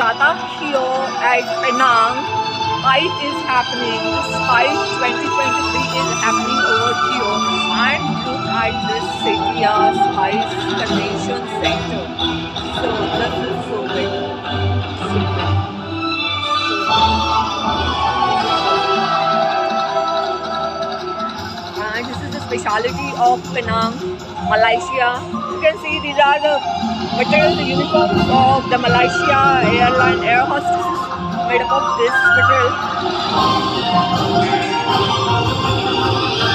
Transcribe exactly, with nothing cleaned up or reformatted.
Kolkata, here at Penang, Spice is happening. The Spice twenty twenty-three is happening over here. And look at this Setia Spice Convention Center. So this is so big. So big. And this is the speciality of Penang, Malaysia. You can see these are the materials, the uniforms of the Malaysia airline air hostesses made up of this material.